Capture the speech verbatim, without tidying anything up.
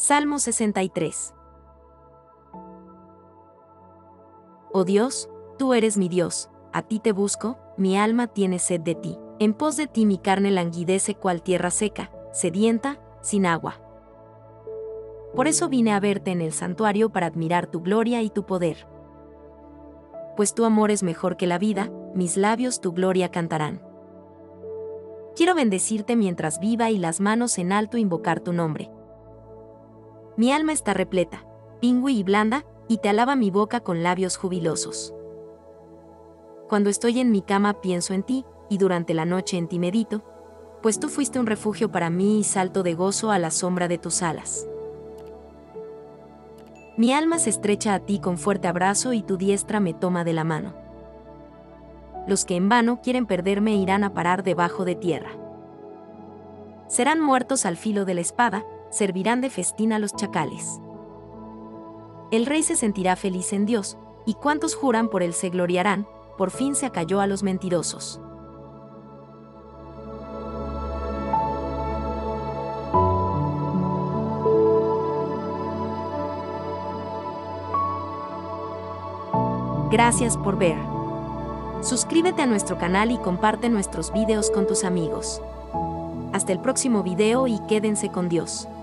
Salmo sesenta y tres. Oh Dios, tú eres mi Dios, a ti te busco, mi alma tiene sed de ti. En pos de ti mi carne languidece cual tierra seca, sedienta, sin agua. Por eso vine a verte en el santuario para admirar tu gloria y tu poder. Pues tu amor es mejor que la vida, mis labios tu gloria cantarán. Quiero bendecirte mientras viva y las manos en alto invocar tu nombre. Mi alma está repleta, pingüe y blanda, y te alaba mi boca con labios jubilosos. Cuando estoy en mi cama pienso en ti, y durante la noche en ti medito, pues tú fuiste un refugio para mí y salto de gozo a la sombra de tus alas. Mi alma se estrecha a ti con fuerte abrazo y tu diestra me toma de la mano. Los que en vano quieren perderme irán a parar debajo de tierra. Serán muertos al filo de la espada, servirán de festín a los chacales. El rey se sentirá feliz en Dios, y cuantos juran por él se gloriarán, por fin se acalló a los mentirosos. Gracias por ver. Suscríbete a nuestro canal y comparte nuestros videos con tus amigos. Hasta el próximo video y quédense con Dios.